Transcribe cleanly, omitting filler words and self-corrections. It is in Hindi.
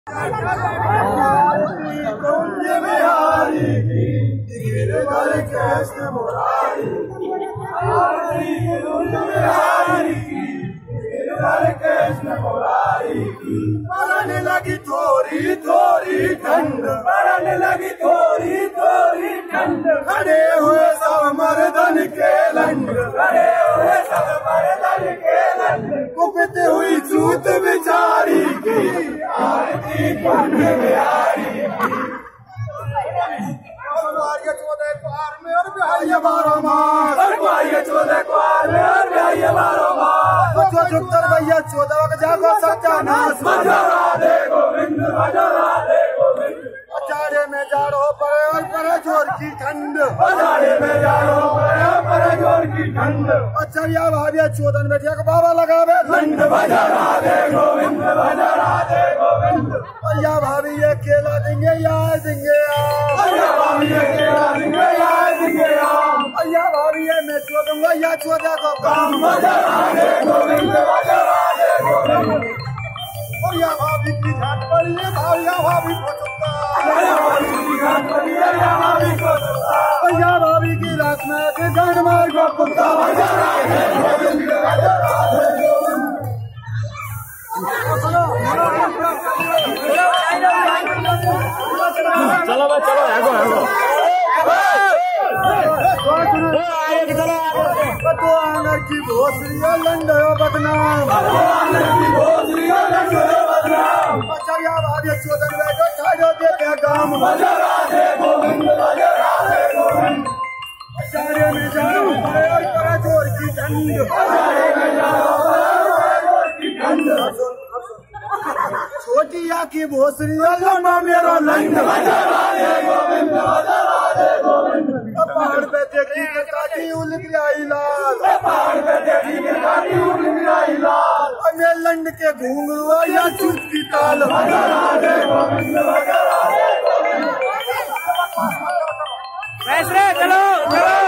कुंज बिहारी की गिरधर कृष्ण मुरारी, कुंज बिहारी की गिरधर कृष्ण मुरारी की। पड़ने लगी थोड़ी थोड़ी ठंड, पड़ने लगी थोड़ी थोड़ी ठंड, खड़े हुए सब मर्दन के लंड, खड़े हुए सब मर्दन के लंड। कुपते हुई चूत बिचारी की आरती कुंज बिहारी की। चौदह पार में और बिहारी 12 मास, चौदह पार में और बिहारी 12 मास। चुतर भैया 14 जागो सत्यानाश, बजा राधे गोविंद, बजा राधे गोविंद। अचारे में जाड़ो पड़े और पड़े जोर की ठंड, अचारे में जाड़ो पड़े और पड़े जोर की ठंड। अचरिया भाभी 14 बैठिया को बाबा लगावे दंड, बजा राधे गोविंद, बजा राधे गोविंद। भैया भाभी ये केला देंगे यार देंगे आप, भैया भाभी ये केला देंगे यार देंगे आप। भैया भाभी ये मैं चो दूंगा या 14 को काम, बजा राधे गोविंद, बजा राधे गोविंद। भैया भाभी की घाट पड़ी है, भैया भाभी को चुपता, भैया भाभी की घाट पड़ी है, भैया भाभी को चुपता। भैया भाभी की रात में के जान मार को कुत्ता, बजा राधे गोविंद, बजा राधे गोविंद। चलो भाई चलो, आगो आगो तो आंगर की भोसरिया लंडो बदनाम, बचरिया भाभी 14 बैठो छाड़ो देते काम, बजा राधे गोविंद, बजा राधे गोविंद। अचारे में जाओ पड़े और पड़े जोर की ठंड, अचारे में जाओ पड़े और पड़े जोर की ठंड। छोटिया की भोसरिया लंबा मेरा लंड, बजा राधे गोविंद, बजा राधे गोविंद। पहाड़ पे देखी के काटी उलट आई लाल, पहाड़ पे देखी के काटी उलट आई लाल। अने लंड के घूंघरू या चुप की ताल, बजा राधे गोविंद, बजा राधे गोविंद। चलो चलो।